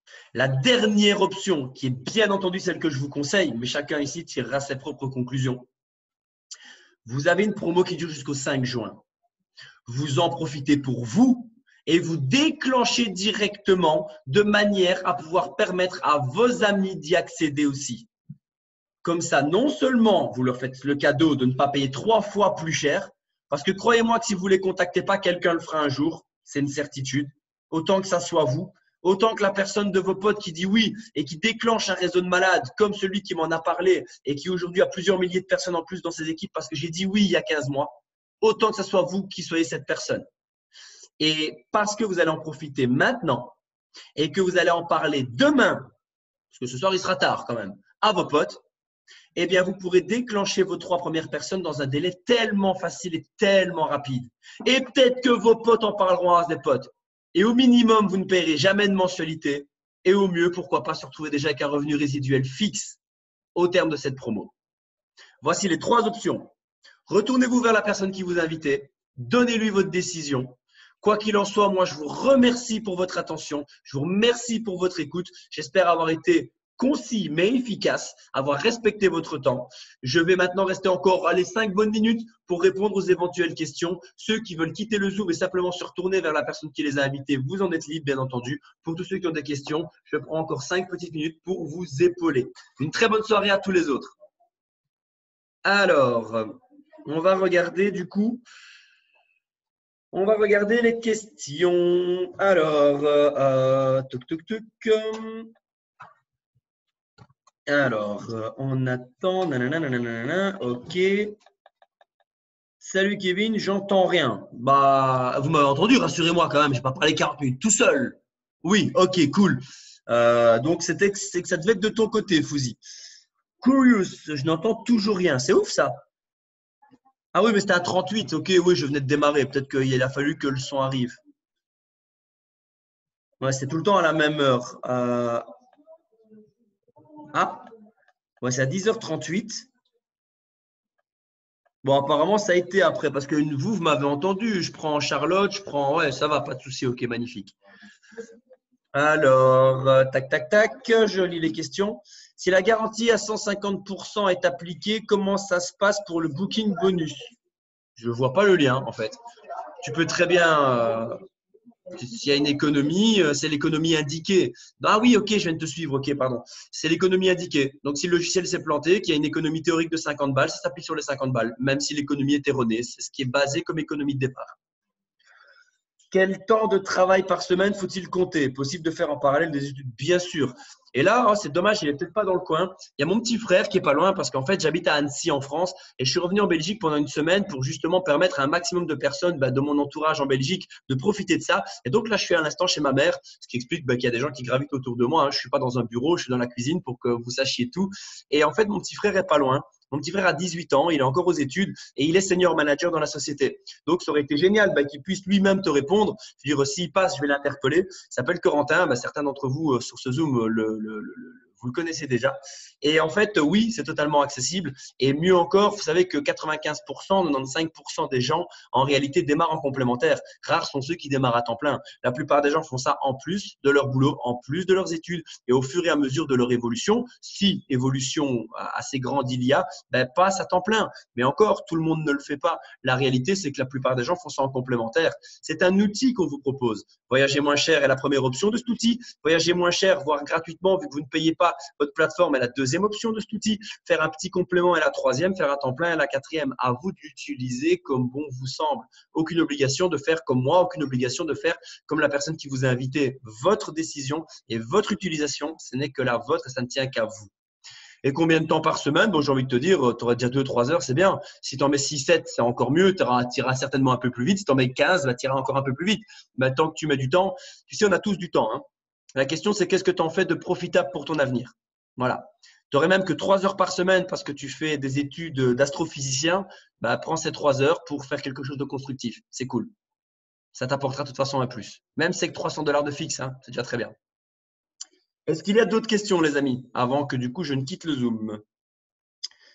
La dernière option, qui est bien entendu celle que je vous conseille, mais chacun ici tirera ses propres conclusions. Vous avez une promo qui dure jusqu'au cinq juin. Vous en profitez pour vous et vous déclenchez directement de manière à pouvoir permettre à vos amis d'y accéder aussi. Comme ça, non seulement vous leur faites le cadeau de ne pas payer trois fois plus cher, parce que croyez-moi que si vous ne les contactez pas, quelqu'un le fera un jour, c'est une certitude. Autant que ça soit vous, autant que la personne de vos potes qui dit oui et qui déclenche un réseau de malades comme celui qui m'en a parlé et qui aujourd'hui a plusieurs milliers de personnes en plus dans ses équipes parce que j'ai dit oui il y a quinze mois, autant que ce soit vous qui soyez cette personne. Et parce que vous allez en profiter maintenant et que vous allez en parler demain, parce que ce soir il sera tard quand même, à vos potes, eh bien, vous pourrez déclencher vos trois premières personnes dans un délai tellement facile et tellement rapide. Et peut-être que vos potes en parleront à des potes. Et au minimum, vous ne payerez jamais de mensualité. Et au mieux, pourquoi pas se retrouver déjà avec un revenu résiduel fixe au terme de cette promo. Voici les trois options. Retournez-vous vers la personne qui vous a invité. Donnez-lui votre décision. Quoi qu'il en soit, moi, je vous remercie pour votre attention. Je vous remercie pour votre écoute. J'espère avoir été concis mais efficace, avoir respecté votre temps. Je vais maintenant rester encore les cinq bonnes minutes pour répondre aux éventuelles questions. Ceux qui veulent quitter le Zoom et simplement se retourner vers la personne qui les a invités, vous en êtes libre, bien entendu. Pour tous ceux qui ont des questions, je prends encore cinq petites minutes pour vous épauler. Une très bonne soirée à tous les autres. Alors, on va regarder du coup. On va regarder les questions. Alors, euh, tuk tuk tuk. Alors, euh, on attend. Nanana, nanana, ok. Salut Kevin, j'entends rien. Bah, vous m'avez entendu, rassurez-moi quand même. Je n'ai pas parlé quarante minutes tout seul. Oui, ok, cool. Euh, donc, c'était que ça devait être de ton côté, Fouzi. Curious, je n'entends toujours rien. C'est ouf ça. Ah oui, mais c'était à trente-huit. Ok, oui, je venais de démarrer. Peut-être qu'il a fallu que le son arrive. Ouais, c'est tout le temps à la même heure. Euh... Ah, ouais, c'est à dix heures trente-huit. Bon, apparemment, ça a été après, parce que vous, vous m'avez entendu. Je prends Charlotte, je prends… Ouais, ça va, pas de souci. Ok, magnifique. Alors, euh, tac, tac, tac, je lis les questions. Si la garantie à cent cinquante pour cent est appliquée, comment ça se passe pour le booking bonus? Je ne vois pas le lien, en fait. Tu peux très bien… Euh, S'il y a une économie, c'est l'économie indiquée. Ah oui, ok, je viens de te suivre. Ok, pardon. C'est l'économie indiquée. Donc, si le logiciel s'est planté, qu'il y a une économie théorique de cinquante balles, ça s'applique sur les cinquante balles, même si l'économie est erronée. C'est ce qui est basé comme économie de départ. Quel temps de travail par semaine faut-il compter? Possible de faire en parallèle des études, bien sûr. Et là, oh, c'est dommage, il n'est peut-être pas dans le coin. Il y a mon petit frère qui est pas loin parce qu'en fait, j'habite à Annecy en France et je suis revenu en Belgique pendant une semaine pour justement permettre à un maximum de personnes bah, de mon entourage en Belgique de profiter de ça. Et donc là, je suis à l'instant chez ma mère, ce qui explique bah, qu'il y a des gens qui gravitent autour de moi. Hein. Je suis pas dans un bureau, je suis dans la cuisine pour que vous sachiez tout. Et en fait, mon petit frère est pas loin. Mon petit frère a dix-huit ans, il est encore aux études et il est senior manager dans la société. Donc, ça aurait été génial bah, qu'il puisse lui-même te répondre. Je veux dire, s'il passe, je vais l'interpeller. Il s'appelle Corentin. Bah, certains d'entre vous euh, sur ce Zoom le, le, le, vous le connaissez déjà. Et en fait, oui, c'est totalement accessible. Et mieux encore, vous savez que quatre-vingt-quinze pour cent, quatre-vingt-quinze pour cent des gens, en réalité, démarrent en complémentaire. Rares sont ceux qui démarrent à temps plein. La plupart des gens font ça en plus de leur boulot, en plus de leurs études. Et au fur et à mesure de leur évolution, si évolution assez grande il y a, ben, passe à temps plein. Mais encore, tout le monde ne le fait pas. La réalité, c'est que la plupart des gens font ça en complémentaire. C'est un outil qu'on vous propose. Voyager moins cher est la première option de cet outil. Voyager moins cher, voire gratuitement, vu que vous ne payez pas votre plateforme est la deuxième option de cet outil. Faire un petit complément est la troisième. Faire un temps plein est la quatrième. À vous d'utiliser comme bon vous semble. Aucune obligation de faire comme moi, aucune obligation de faire comme la personne qui vous a invité. Votre décision et votre utilisation, ce n'est que la vôtre et ça ne tient qu'à vous. Et combien de temps par semaine? Bon, j'ai envie de te dire, tu aurais déjà deux trois heures, c'est bien. Si tu en mets six sept, c'est encore mieux. Tu iras certainement un peu plus vite. Si tu en mets quinze, bah, tu iras encore un peu plus vite. Mais tant que tu mets du temps, tu sais, on a tous du temps. Hein. La question, c'est qu'est-ce que tu en fais de profitable pour ton avenir? Voilà. Tu n'aurais même que trois heures par semaine parce que tu fais des études d'astrophysicien. Bah, prends ces trois heures pour faire quelque chose de constructif. C'est cool. Ça t'apportera de toute façon un plus. Même si c'est que trois cents dollars de fixe, hein, c'est déjà très bien. Est-ce qu'il y a d'autres questions, les amis, avant que du coup je ne quitte le Zoom?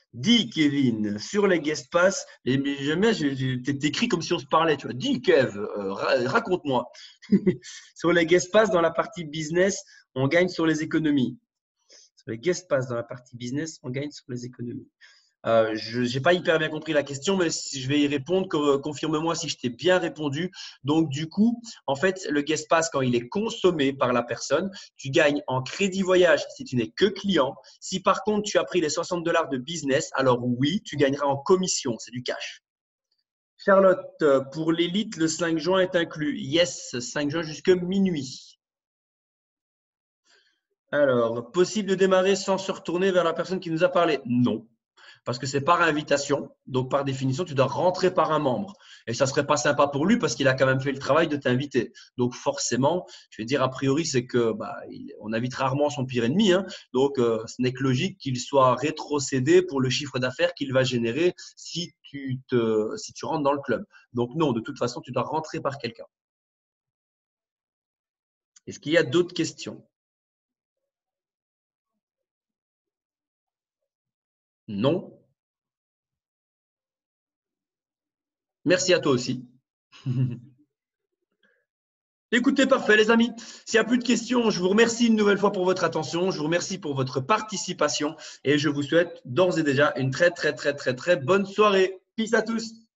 Dis, Kevin, sur les guest pass, et mais jamais, t'écris comme si on se parlait, tu vois. Dis, Kev, euh, raconte-moi. Sur les guest pass, dans la partie business, on gagne sur les économies. Sur les guest pass, dans la partie business, on gagne sur les économies. Euh, je n'ai pas hyper bien compris la question, mais si je vais y répondre, confirme-moi si je t'ai bien répondu. Donc, du coup, en fait, le guest pass, quand il est consommé par la personne, tu gagnes en crédit voyage si tu n'es que client. Si par contre, tu as pris les soixante dollars de business, alors oui, tu gagneras en commission. C'est du cash. Charlotte, pour l'élite, le cinq juin est inclus. Yes, cinq juin jusque minuit. Alors, possible de démarrer sans se retourner vers la personne qui nous a parlé? Non. Parce que c'est par invitation. Donc, par définition, tu dois rentrer par un membre. Et ça ne serait pas sympa pour lui parce qu'il a quand même fait le travail de t'inviter. Donc, forcément, je vais dire, a priori, c'est que bah, on invite rarement son pire ennemi. Hein. Donc, euh, ce n'est que logique qu'il soit rétrocédé pour le chiffre d'affaires qu'il va générer si tu, te, si tu rentres dans le club. Donc, non, de toute façon, tu dois rentrer par quelqu'un. Est-ce qu'il y a d'autres questions? Non. Merci à toi aussi. Écoutez, parfait les amis. S'il n'y a plus de questions, je vous remercie une nouvelle fois pour votre attention. Je vous remercie pour votre participation et je vous souhaite d'ores et déjà une très très très très très bonne soirée. Peace à tous.